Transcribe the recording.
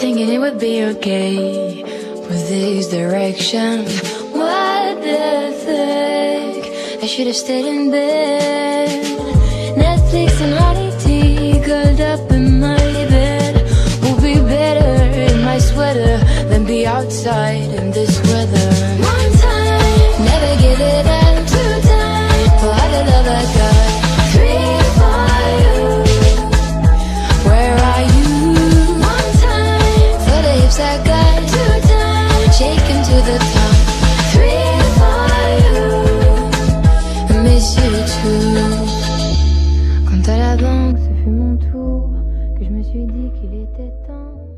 thinking it would be okay with this direction. What the fuck? I should have stayed in bed. Netflix and honey tea, curled up in my bed. Will be better in my sweater than be outside in this weather. One time, never give it up. Two times, for all the love I got. Three for you. Where are you? One time, for the hips I got. Two times, shake 'em to the top. Three for you. I miss you too. Quand à la banque ce fut mon tour, que je me suis dit qu'il était temps.